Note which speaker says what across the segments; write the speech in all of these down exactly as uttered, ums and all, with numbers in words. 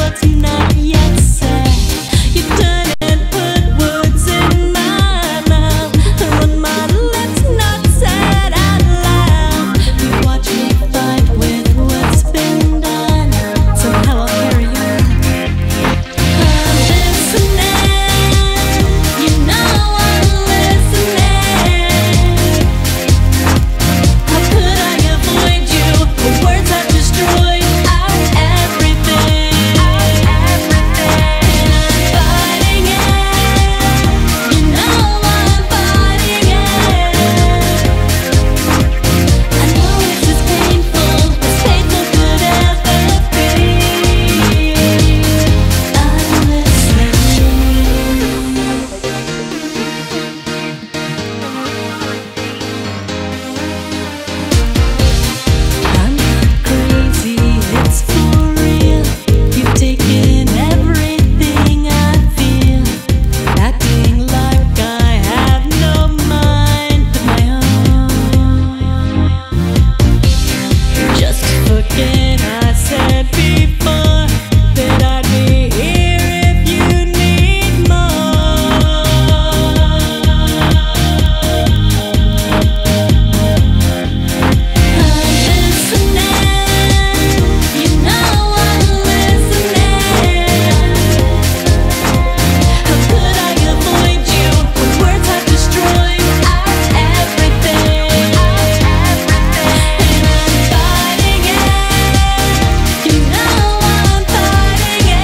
Speaker 1: what's not yet said. You turn and put words in my mouth when my lips not said out loud. You watch me fight with what's been done. Somehow I'll carry on. I'm listening. You know I'm listening. How could I avoid you? The words have destroyed our everything. Our everything. And I'm fighting it. You know I'm fighting it. I know it's as painful as painful could ever be. I'm listening. I'm not crazy, it's for real. You've taken everything I feel, acting like I have no mind of my own. Just forget I said before that I'd be here if you need more. I'm listening. You know I'm listening. How could I avoid you when words have destroyed our everything? Our everything. And I'm fighting it. You know I'm fighting it.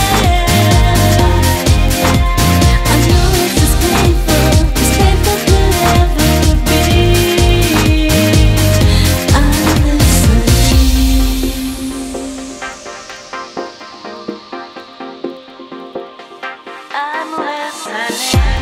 Speaker 1: I know it's as painful as painful could ever be. I'm listening. I'm listening.